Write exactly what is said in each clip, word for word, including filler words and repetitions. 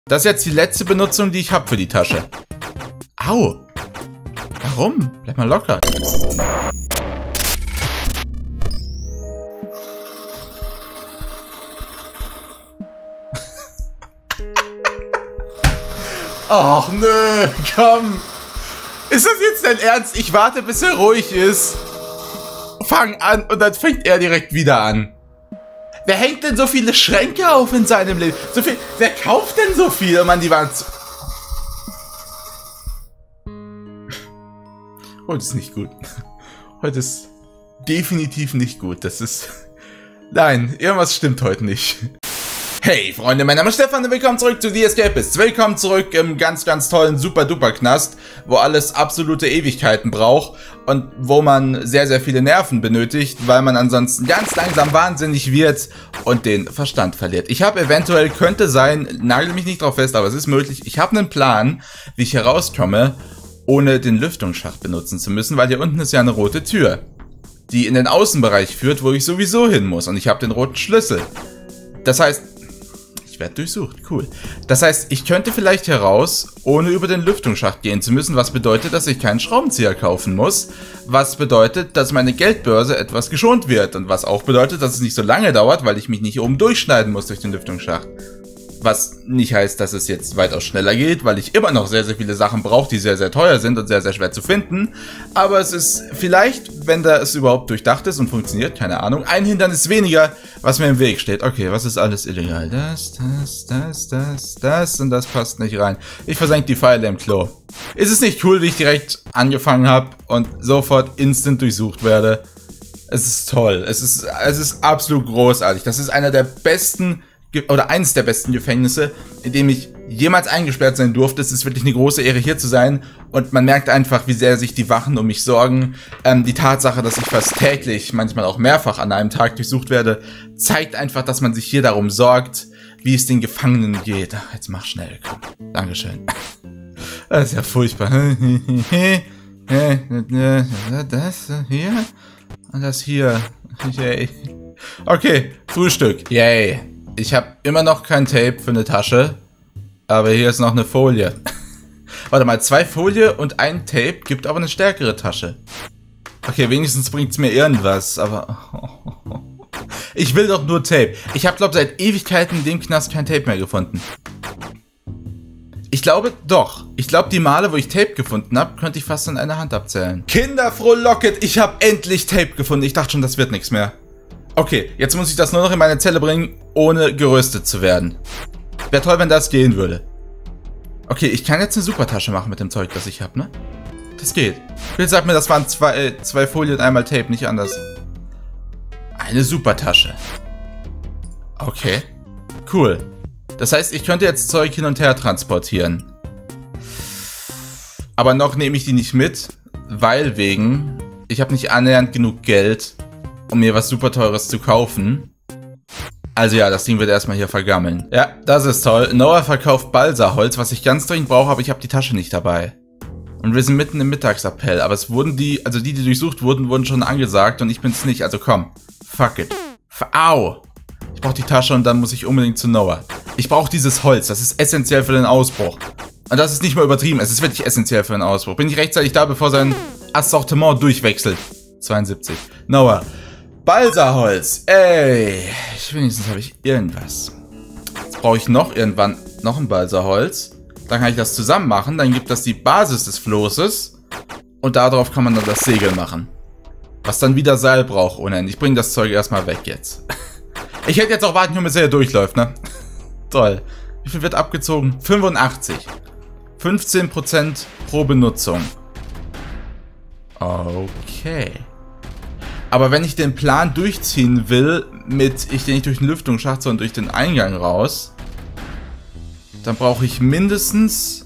Das ist jetzt die letzte Benutzung, die ich habe für die Tasche. Au. Warum? Bleib mal locker. Ach nö, komm. Ist das jetzt dein Ernst? Ich warte, bis er ruhig ist. Fang an und dann fängt er direkt wieder an. Wer hängt denn so viele Schränke auf in seinem Leben? So viel, wer kauft denn so viel, um an die Wand zu... Heute ist nicht gut. Heute ist definitiv nicht gut. Das ist... Nein, irgendwas stimmt heute nicht. Hey Freunde, mein Name ist Stefan und willkommen zurück zu The Escapists. Willkommen zurück im ganz, ganz tollen Super-Duper-Knast, wo alles absolute Ewigkeiten braucht und wo man sehr, sehr viele Nerven benötigt, weil man ansonsten ganz langsam wahnsinnig wird und den Verstand verliert. Ich habe eventuell, könnte sein, nagel mich nicht drauf fest, aber es ist möglich, ich habe einen Plan, wie ich herauskomme, ohne den Lüftungsschacht benutzen zu müssen, weil hier unten ist ja eine rote Tür, die in den Außenbereich führt, wo ich sowieso hin muss und ich habe den roten Schlüssel. Das heißt, werde durchsucht. Cool. Das heißt, ich könnte vielleicht heraus, ohne über den Lüftungsschacht gehen zu müssen, was bedeutet, dass ich keinen Schraubenzieher kaufen muss, was bedeutet, dass meine Geldbörse etwas geschont wird und was auch bedeutet, dass es nicht so lange dauert, weil ich mich nicht oben durchschneiden muss durch den Lüftungsschacht. Was nicht heißt, dass es jetzt weitaus schneller geht, weil ich immer noch sehr, sehr viele Sachen brauche, die sehr, sehr teuer sind und sehr, sehr schwer zu finden. Aber es ist vielleicht, wenn da es überhaupt durchdacht ist und funktioniert, keine Ahnung, ein Hindernis weniger, was mir im Weg steht. Okay, was ist alles illegal? Das, das, das, das, das und das passt nicht rein. Ich versenke die Pfeile im Klo. Ist es nicht cool, wie ich direkt angefangen habe und sofort instant durchsucht werde? Es ist toll. Es ist, es ist absolut großartig. Das ist einer der besten... oder eines der besten Gefängnisse, in dem ich jemals eingesperrt sein durfte. Es ist wirklich eine große Ehre, hier zu sein. Und man merkt einfach, wie sehr sich die Wachen um mich sorgen. Ähm, die Tatsache, dass ich fast täglich, manchmal auch mehrfach an einem Tag durchsucht werde, zeigt einfach, dass man sich hier darum sorgt, wie es den Gefangenen geht. Ach, jetzt mach schnell, komm. Dankeschön. Das ist ja furchtbar. Das hier und das hier. Yay. Okay, Frühstück. Yay. Ich habe immer noch kein Tape für eine Tasche, aber hier ist noch eine Folie. Warte mal, zwei Folie und ein Tape gibt aber eine stärkere Tasche. Okay, wenigstens bringt es mir irgendwas, aber... Ich will doch nur Tape. Ich habe, glaube ich, seit Ewigkeiten in dem Knast kein Tape mehr gefunden. Ich glaube doch. Ich glaube, die Male, wo ich Tape gefunden habe, könnte ich fast an einer Hand abzählen. Kinder, frohlocket, ich habe endlich Tape gefunden. Ich dachte schon, das wird nichts mehr. Okay, jetzt muss ich das nur noch in meine Zelle bringen, ohne geröstet zu werden. Wäre toll, wenn das gehen würde. Okay, ich kann jetzt eine Supertasche machen mit dem Zeug, das ich habe, ne? Das geht. Bitte sag mir, das waren zwei, äh, zwei Folien und einmal Tape, nicht anders. Eine Supertasche. Okay. Cool. Das heißt, ich könnte jetzt Zeug hin und her transportieren. Aber noch nehme ich die nicht mit, weil wegen... Ich habe nicht annähernd genug Geld, um mir was super Teures zu kaufen. Also ja, das Ding wird erstmal hier vergammeln. Ja, das ist toll. Noah verkauft Balsaholz, was ich ganz dringend brauche, aber ich habe die Tasche nicht dabei. Und wir sind mitten im Mittagsappell, aber es wurden die, also die, die durchsucht wurden, wurden schon angesagt und ich bin's nicht, also komm. Fuck it. Au! Ich brauche die Tasche und dann muss ich unbedingt zu Noah. Ich brauche dieses Holz, das ist essentiell für den Ausbruch. Und das ist nicht mal übertrieben, es ist wirklich essentiell für den Ausbruch. Bin ich rechtzeitig da, bevor sein Assortiment durchwechselt. zweiundsiebzig. Noah. Balsaholz. Ey. Wenigstens habe ich irgendwas. Jetzt brauche ich noch irgendwann noch ein Balsaholz. Dann kann ich das zusammen machen. Dann gibt das die Basis des Flosses. Und darauf kann man dann das Segel machen. Was dann wieder Seil braucht ohne Ende. Ich bringe das Zeug erstmal weg jetzt. Ich hätte jetzt auch warten können, bis er durchläuft, ne? Toll. Wie viel wird abgezogen? fünfundachtzig. fünfzehn Prozent pro Benutzung. Okay. Aber wenn ich den Plan durchziehen will, mit ich gehe nicht durch den Lüftungsschacht, sondern durch den Eingang raus, dann brauche ich mindestens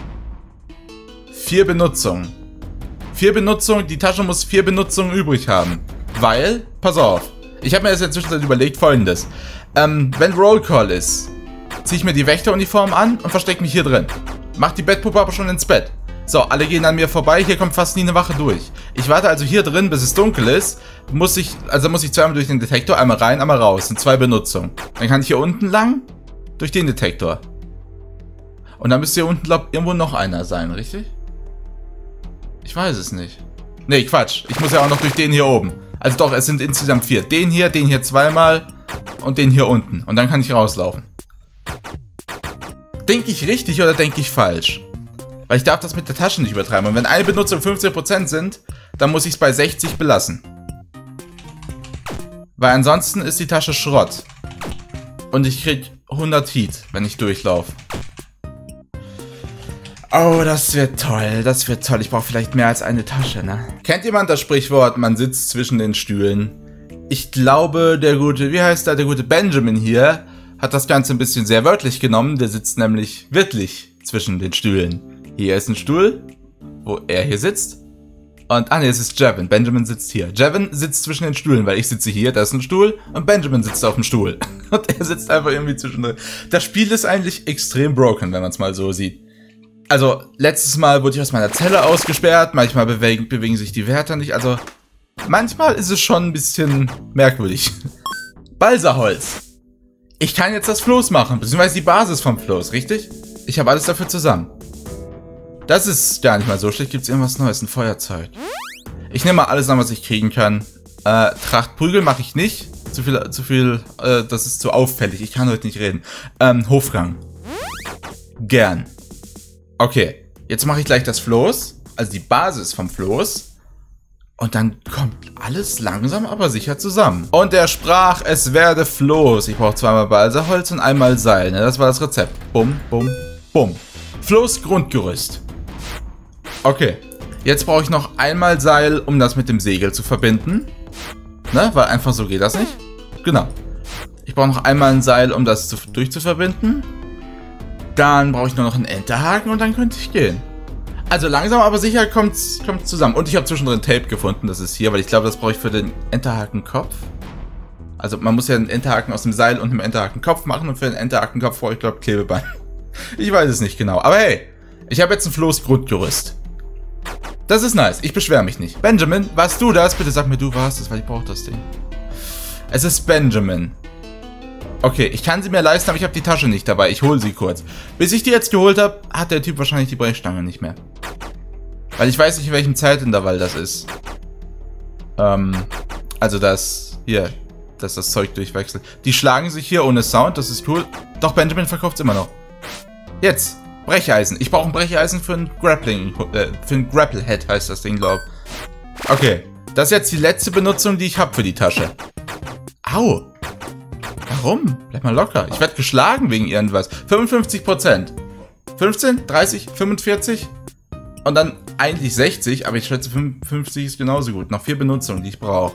vier Benutzungen. Vier Benutzungen, die Tasche muss vier Benutzungen übrig haben. Weil, pass auf, ich habe mir das in der Zwischenzeit überlegt, folgendes. Ähm, wenn Rollcall ist, ziehe ich mir die Wächteruniform an und verstecke mich hier drin. Mach die Bettpuppe aber schon ins Bett. So, alle gehen an mir vorbei, hier kommt fast nie eine Wache durch. Ich warte also hier drin, bis es dunkel ist. Muss ich, also muss ich zweimal durch den Detektor, einmal rein, einmal raus. Das sind zwei Benutzungen. Dann kann ich hier unten lang durch den Detektor. Und dann müsste hier unten, glaube ich, irgendwo noch einer sein, richtig? Ich weiß es nicht. Nee, Quatsch. Ich muss ja auch noch durch den hier oben. Also doch, es sind insgesamt vier. Den hier, den hier zweimal und den hier unten. Und dann kann ich rauslaufen. Denke ich richtig oder denke ich falsch? Weil ich darf das mit der Tasche nicht übertreiben. Und wenn eine Benutzung fünfzehn Prozent sind, dann muss ich es bei sechzig belassen. Weil ansonsten ist die Tasche Schrott. Und ich krieg hundert Heat, wenn ich durchlaufe. Oh, das wird toll, das wird toll. Ich brauche vielleicht mehr als eine Tasche, ne? Kennt jemand das Sprichwort, man sitzt zwischen den Stühlen? Ich glaube, der gute, wie heißt der, der gute Benjamin hier, hat das Ganze ein bisschen sehr wörtlich genommen. Der sitzt nämlich wirklich zwischen den Stühlen. Hier ist ein Stuhl, wo er hier sitzt. Und, ah ne, es ist Jevin. Benjamin sitzt hier. Jevin sitzt zwischen den Stühlen, weil ich sitze hier, da ist ein Stuhl und Benjamin sitzt auf dem Stuhl. Und er sitzt einfach irgendwie zwischendrin. Das Spiel ist eigentlich extrem broken, wenn man es mal so sieht. Also, letztes Mal wurde ich aus meiner Zelle ausgesperrt, manchmal bewegen, bewegen sich die Wärter nicht, also manchmal ist es schon ein bisschen merkwürdig. Balsaholz. Ich kann jetzt das Floß machen, beziehungsweise die Basis vom Floß, richtig? Ich habe alles dafür zusammen. Das ist gar nicht mal so schlecht. Gibt es irgendwas Neues? Ein Feuerzeug. Ich nehme mal alles an, was ich kriegen kann. Äh, Trachtprügel mache ich nicht. Zu viel, zu viel, äh, das ist zu auffällig. Ich kann heute nicht reden. Ähm, Hofgang. Gern. Okay, jetzt mache ich gleich das Floß. Also die Basis vom Floß. Und dann kommt alles langsam, aber sicher zusammen. Und er sprach, es werde Floß. Ich brauche zweimal Balsaholz und einmal Seil. Ne? Das war das Rezept. Bum, bum, bum. Floß Grundgerüst. Okay, jetzt brauche ich noch einmal Seil, um das mit dem Segel zu verbinden. Ne, weil einfach so geht das nicht. Genau. Ich brauche noch einmal ein Seil, um das zu, durchzuverbinden. Dann brauche ich nur noch einen Enterhaken und dann könnte ich gehen. Also langsam, aber sicher kommt es zusammen. Und ich habe zwischendrin Tape gefunden, das ist hier, weil ich glaube, das brauche ich für den Enterhakenkopf. Also man muss ja einen Enterhaken aus dem Seil und einem Enterhakenkopf machen und für den Enterhakenkopf brauche ich, glaube ich, Klebeband. Ich weiß es nicht genau, aber hey, ich habe jetzt ein Floß-Grundgerüst. Das ist nice, ich beschwere mich nicht. Benjamin, warst du das? Bitte sag mir, du warst es, weil ich brauche das Ding. Es ist Benjamin. Okay, ich kann sie mir leisten, aber ich habe die Tasche nicht dabei. Ich hole sie kurz. Bis ich die jetzt geholt habe, hat der Typ wahrscheinlich die Brechstange nicht mehr. Weil ich weiß nicht, in welchem Zeitintervall das ist. Ähm, also das, hier, dass das Zeug durchwechselt. Die schlagen sich hier ohne Sound, das ist cool. Doch, Benjamin verkauft es immer noch. Jetzt, Brecheisen. Ich brauche ein Brecheisen für ein Grappling, äh, für ein Grapplehead heißt das Ding, glaube ich. Okay, das ist jetzt die letzte Benutzung, die ich habe für die Tasche. Au. Warum? Bleib mal locker. Ich werde geschlagen wegen irgendwas. fünfundfünfzig Prozent. fünfzehn, dreißig, fünfundvierzig und dann eigentlich sechzig, aber ich schätze fünfundfünfzig ist genauso gut. Noch vier Benutzungen, die ich brauche.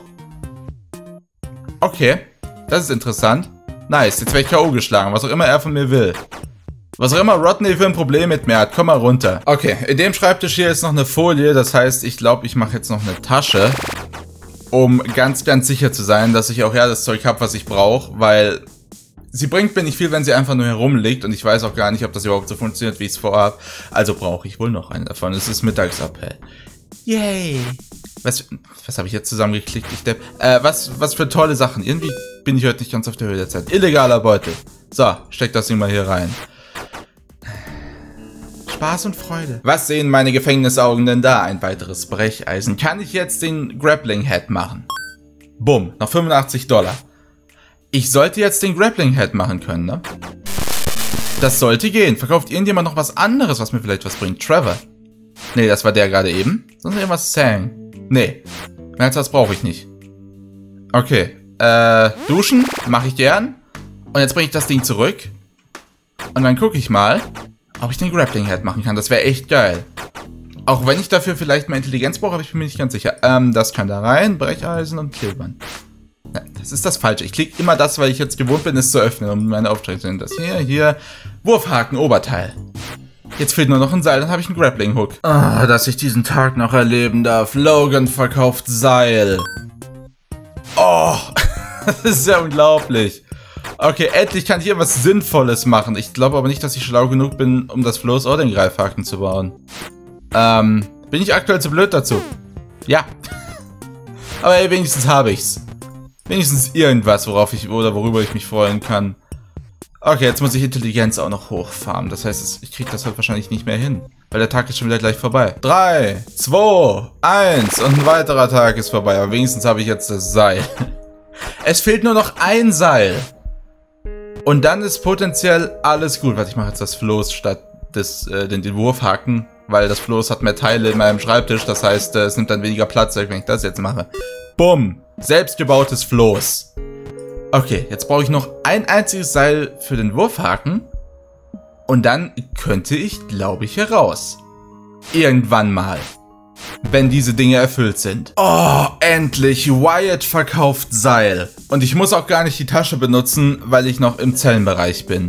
Okay, das ist interessant. Nice, jetzt werde ich K O geschlagen, was auch immer er von mir will. Was auch immer Rodney für ein Problem mit mir hat, komm mal runter. Okay, in dem Schreibtisch hier ist noch eine Folie, das heißt, ich glaube, ich mache jetzt noch eine Tasche, um ganz, ganz sicher zu sein, dass ich auch ja das Zeug habe, was ich brauche, weil sie bringt mir nicht viel, wenn sie einfach nur herumliegt und ich weiß auch gar nicht, ob das überhaupt so funktioniert, wie ich es vorhabe. Also brauche ich wohl noch einen davon. Es ist Mittagsappell. Yay! Was, was habe ich jetzt zusammengeklickt? Ich depp. Äh, was, was für tolle Sachen. Irgendwie bin ich heute nicht ganz auf der Höhe der Zeit. Illegaler Beutel. So, steck das Ding mal hier rein. Spaß und Freude. Was sehen meine Gefängnisaugen denn da? Ein weiteres Brecheisen. Kann ich jetzt den Grappling Head machen? Bumm, noch fünfundachtzig Dollar. Ich sollte jetzt den Grappling Head machen können, ne? Das sollte gehen. Verkauft irgendjemand noch was anderes, was mir vielleicht was bringt? Trevor. Nee, das war der gerade eben. Sonst irgendwas Sang. Nee. Mehr als das brauche ich nicht. Okay. Äh, duschen mache ich gern. Und jetzt bringe ich das Ding zurück. Und dann gucke ich mal, ob ich den Grappling Head machen kann. Das wäre echt geil. Auch wenn ich dafür vielleicht mehr Intelligenz brauche, aber ich bin mir nicht ganz sicher. Ähm, das kann da rein. Brecheisen und Klebeband. Das ist das Falsche. Ich klicke immer das, weil ich jetzt gewohnt bin, es zu öffnen, um meine Aufträge zu nehmen. Das hier, hier. Wurfhaken, Oberteil. Jetzt fehlt nur noch ein Seil, dann habe ich einen Grappling-Hook. Ah, dass ich diesen Tag noch erleben darf. Logan verkauft Seil. Oh, das ist ja unglaublich. Okay, endlich kann ich hier was Sinnvolles machen. Ich glaube aber nicht, dass ich schlau genug bin, um das Floß oder den Greifhaken zu bauen. Ähm, bin ich aktuell zu blöd dazu? Ja. Aber ey, wenigstens habe ich's. Wenigstens irgendwas, worauf ich oder worüber ich mich freuen kann. Okay, jetzt muss ich Intelligenz auch noch hochfarmen. Das heißt, ich kriege das halt wahrscheinlich nicht mehr hin. Weil der Tag ist schon wieder gleich vorbei. drei, zwei, eins und ein weiterer Tag ist vorbei. Aber wenigstens habe ich jetzt das Seil. Es fehlt nur noch ein Seil. Und dann ist potenziell alles gut. Warte, ich mache jetzt das Floß statt des, äh, den, den Wurfhaken. Weil das Floß hat mehr Teile in meinem Schreibtisch. Das heißt, äh, es nimmt dann weniger Platz, wenn ich das jetzt mache. Bumm. Selbstgebautes Floß. Okay, jetzt brauche ich noch ein einziges Seil für den Wurfhaken. Und dann könnte ich, glaube ich, heraus. Irgendwann mal. Wenn diese Dinge erfüllt sind. Oh, endlich. Wyatt verkauft Seil. Und ich muss auch gar nicht die Tasche benutzen, weil ich noch im Zellenbereich bin.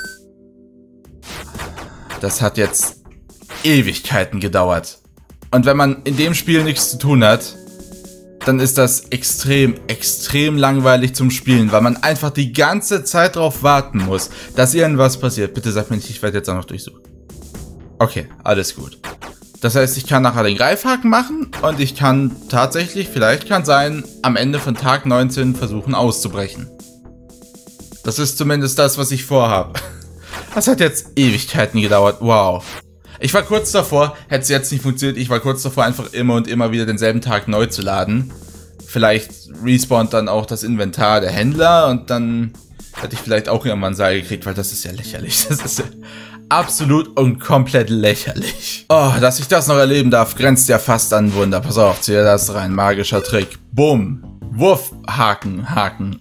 Das hat jetzt Ewigkeiten gedauert. Und wenn man in dem Spiel nichts zu tun hat, dann ist das extrem, extrem langweilig zum Spielen, weil man einfach die ganze Zeit darauf warten muss, dass irgendwas passiert. Bitte sag mir nicht, ich werde jetzt auch noch durchsuchen. Okay, alles gut. Das heißt, ich kann nachher den Greifhaken machen und ich kann tatsächlich, vielleicht kann sein, am Ende von Tag neunzehn versuchen auszubrechen. Das ist zumindest das, was ich vorhabe. Das hat jetzt Ewigkeiten gedauert. Wow. Ich war kurz davor, hätte es jetzt nicht funktioniert, ich war kurz davor, einfach immer und immer wieder denselben Tag neu zu laden. Vielleicht respawnt dann auch das Inventar der Händler und dann hätte ich vielleicht auch irgendwann ein Seil gekriegt, weil das ist ja lächerlich. Das ist ja absolut und komplett lächerlich. Oh, dass ich das noch erleben darf, grenzt ja fast an Wunder. Pass auf, zieh das rein. Magischer Trick. Bumm. Wurfhaken, Haken.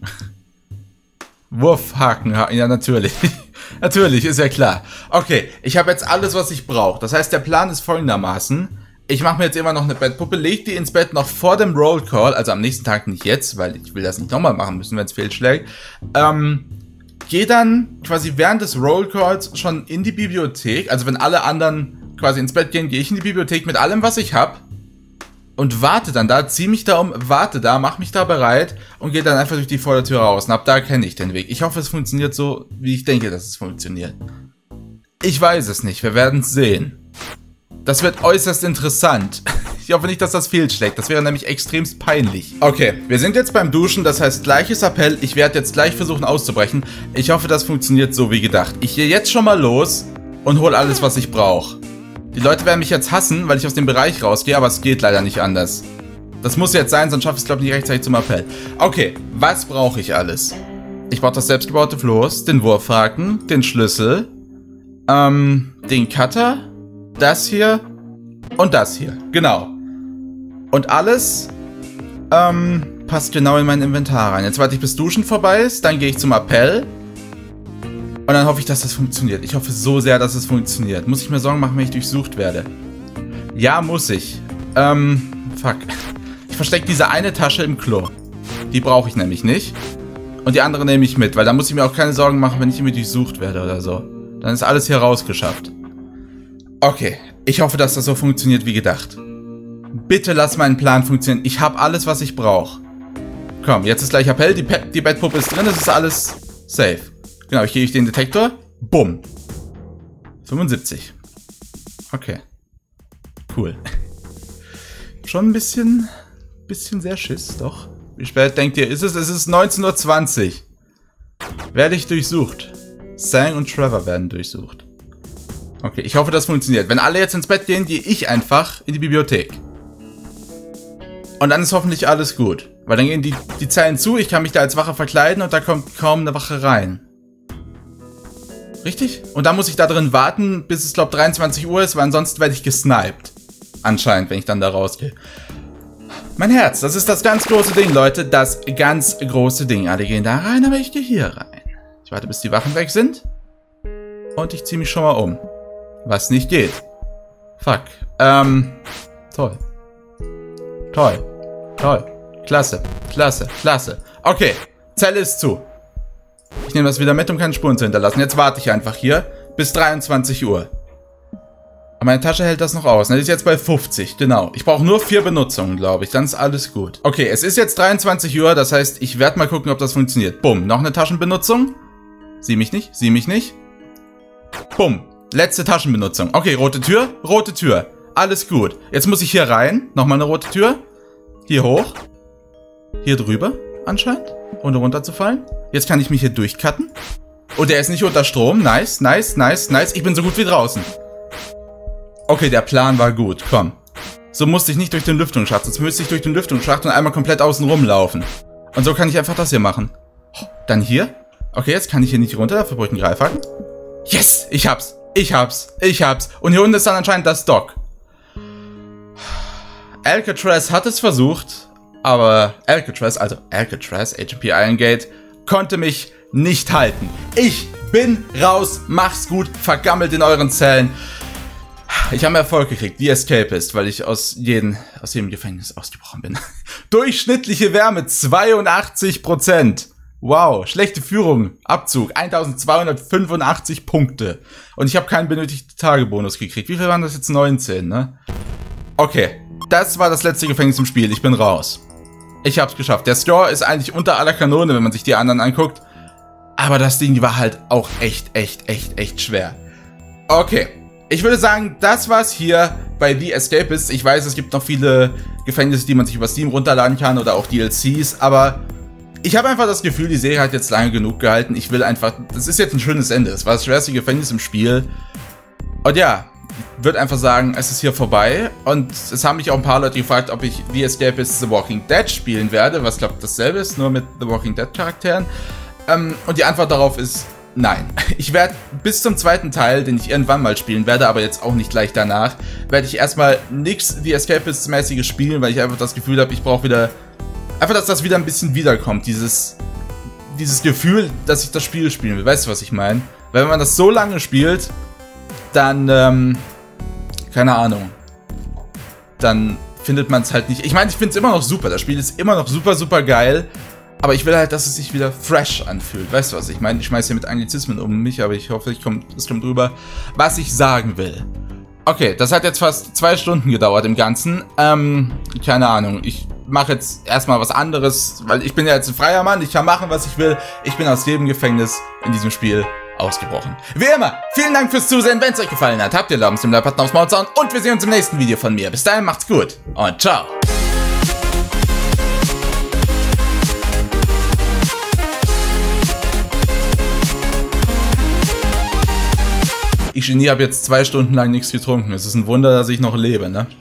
Wurfhaken, Haken. Ja, natürlich. Natürlich, ist ja klar. Okay, ich habe jetzt alles, was ich brauche. Das heißt, der Plan ist folgendermaßen. Ich mache mir jetzt immer noch eine Bettpuppe, leg die ins Bett noch vor dem Roll Call. Also am nächsten Tag nicht jetzt, weil ich will das nicht nochmal machen müssen, wenn es fehlschlägt. Ähm, gehe dann quasi während des Roll Calls schon in die Bibliothek. Also wenn alle anderen quasi ins Bett gehen, gehe ich in die Bibliothek mit allem, was ich habe. Und warte dann da, zieh mich da um, warte da, mach mich da bereit und gehe dann einfach durch die Vordertür raus. Und ab da kenne ich den Weg. Ich hoffe, es funktioniert so, wie ich denke, dass es funktioniert. Ich weiß es nicht, wir werden es sehen. Das wird äußerst interessant. Ich hoffe nicht, dass das fehlschlägt. Das wäre nämlich extremst peinlich. Okay, wir sind jetzt beim Duschen, das heißt gleiches Appell. Ich werde jetzt gleich versuchen auszubrechen. Ich hoffe, das funktioniert so wie gedacht. Ich gehe jetzt schon mal los und hole alles, was ich brauche. Die Leute werden mich jetzt hassen, weil ich aus dem Bereich rausgehe, aber es geht leider nicht anders. Das muss jetzt sein, sonst schaffe ich es, glaube ich, nicht rechtzeitig zum Appell. Okay, was brauche ich alles? Ich brauche das selbstgebaute Floß, den Wurfhaken, den Schlüssel, ähm, den Cutter, das hier und das hier. Genau. Und alles, ähm, passt genau in mein Inventar rein. Jetzt warte ich, bis Duschen vorbei ist, dann gehe ich zum Appell. Und dann hoffe ich, dass das funktioniert. Ich hoffe so sehr, dass es funktioniert. Muss ich mir Sorgen machen, wenn ich durchsucht werde? Ja, muss ich. Ähm, fuck. Ich verstecke diese eine Tasche im Klo. Die brauche ich nämlich nicht. Und die andere nehme ich mit, weil da muss ich mir auch keine Sorgen machen, wenn ich irgendwie durchsucht werde oder so. Dann ist alles hier rausgeschafft. Okay, ich hoffe, dass das so funktioniert wie gedacht. Bitte lass meinen Plan funktionieren. Ich habe alles, was ich brauche. Komm, jetzt ist gleich Appell. Die, Pe die Bettpuppe ist drin, es ist alles safe. Genau, ich gehe durch den Detektor. Bumm. fünfundsiebzig. Okay. Cool. Schon ein bisschen, bisschen sehr Schiss, doch. Wie spät denkt ihr, ist es? Es ist neunzehn Uhr zwanzig. Werde ich durchsucht. Sang und Trevor werden durchsucht. Okay, ich hoffe, das funktioniert. Wenn alle jetzt ins Bett gehen, gehe ich einfach in die Bibliothek. Und dann ist hoffentlich alles gut. Weil dann gehen die, die Zellen zu, ich kann mich da als Wache verkleiden und da kommt kaum eine Wache rein. Richtig? Und dann muss ich da drin warten, bis es, glaube ich, dreiundzwanzig Uhr ist, weil ansonsten werde ich gesniped. Anscheinend, wenn ich dann da rausgehe. Mein Herz, das ist das ganz große Ding, Leute. Das ganz große Ding. Alle gehen da rein, aber ich gehe hier rein. Ich warte, bis die Wachen weg sind. Und ich ziehe mich schon mal um. Was nicht geht. Fuck. Ähm, toll. Toll. Toll. Klasse. Klasse. Klasse. Okay. Zelle ist zu. Ich nehme das wieder mit, um keine Spuren zu hinterlassen. Jetzt warte ich einfach hier bis dreiundzwanzig Uhr. Aber meine Tasche hält das noch aus. Die ist jetzt bei fünfzig, genau. Ich brauche nur vier Benutzungen, glaube ich. Dann ist alles gut. Okay, es ist jetzt dreiundzwanzig Uhr. Das heißt, ich werde mal gucken, ob das funktioniert. Bumm, noch eine Taschenbenutzung. Sieh mich nicht, sieh mich nicht. Bumm, letzte Taschenbenutzung. Okay, rote Tür, rote Tür. Alles gut. Jetzt muss ich hier rein. Nochmal eine rote Tür. Hier hoch. Hier drüber, anscheinend. Ohne runterzufallen. Jetzt kann ich mich hier durchcutten. Oh, der ist nicht unter Strom. Nice, nice, nice, nice. Ich bin so gut wie draußen. Okay, der Plan war gut. Komm. So musste ich nicht durch den Lüftungsschacht. Jetzt müsste ich durch den Lüftungsschacht und einmal komplett außen rumlaufen. Und so kann ich einfach das hier machen. Dann hier. Okay, jetzt kann ich hier nicht runter. Dafür brauche ich einen Greifhaken. Yes! Ich hab's. Ich hab's. Ich hab's. Und hier unten ist dann anscheinend das Dock. Alcatraz hat es versucht. Aber Alcatraz, also Alcatraz, Agent P Iron Gate, konnte mich nicht halten. Ich bin raus. Mach's gut. Vergammelt in euren Zellen. Ich habe Erfolg gekriegt, wie Escapist, weil ich aus, jeden, aus jedem Gefängnis ausgebrochen bin. Durchschnittliche Wärme zweiundachtzig Prozent. Wow, schlechte Führung, Abzug, eintausendzweihundertfünfundachtzig Punkte. Und ich habe keinen benötigten Tagebonus gekriegt. Wie viel waren das jetzt? neunzehn, ne? Okay, das war das letzte Gefängnis im Spiel. Ich bin raus. Ich hab's geschafft. Der Score ist eigentlich unter aller Kanone, wenn man sich die anderen anguckt. Aber das Ding war halt auch echt, echt, echt, echt schwer. Okay. Ich würde sagen, das war's hier bei The Escapist. Ich weiß, es gibt noch viele Gefängnisse, die man sich über Steam runterladen kann oder auch D L Cs, aber ich habe einfach das Gefühl, die Serie hat jetzt lange genug gehalten. Ich will einfach, das ist jetzt ein schönes Ende. Es war das schwerste Gefängnis im Spiel. Und ja, ich würde einfach sagen, es ist hier vorbei. Und es haben mich auch ein paar Leute gefragt, ob ich The Escapist The Walking Dead spielen werde, was glaube ich dasselbe ist, nur mit The Walking Dead Charakteren. Ähm, und die Antwort darauf ist nein. Ich werde bis zum zweiten Teil, den ich irgendwann mal spielen werde, aber jetzt auch nicht gleich danach, werde ich erstmal nichts The Escapist-mäßiges spielen, weil ich einfach das Gefühl habe, ich brauche wieder, einfach, dass das wieder ein bisschen wiederkommt, dieses, dieses Gefühl, dass ich das Spiel spielen will. Weißt du, was ich meine? Weil wenn man das so lange spielt, dann, ähm, keine Ahnung, dann findet man es halt nicht. Ich meine, ich finde es immer noch super, das Spiel ist immer noch super, super geil. Aber ich will halt, dass es sich wieder fresh anfühlt. Weißt du was? Ich meine, ich schmeiße hier mit Anglizismen um mich, aber ich hoffe, ich komm, es kommt drüber, was ich sagen will. Okay, das hat jetzt fast zwei Stunden gedauert im Ganzen. Ähm, keine Ahnung. Ich mache jetzt erstmal was anderes, weil ich bin ja jetzt ein freier Mann. Ich kann machen, was ich will. Ich bin aus jedem Gefängnis in diesem Spiel ausgebrochen. Wie immer, vielen Dank fürs Zusehen. Wenn es euch gefallen hat, habt ihr Daumen zum Like-Button aufs Maul zauen und wir sehen uns im nächsten Video von mir. Bis dahin, macht's gut und ciao. Ich Genie habe jetzt zwei Stunden lang nichts getrunken. Es ist ein Wunder, dass ich noch lebe, ne?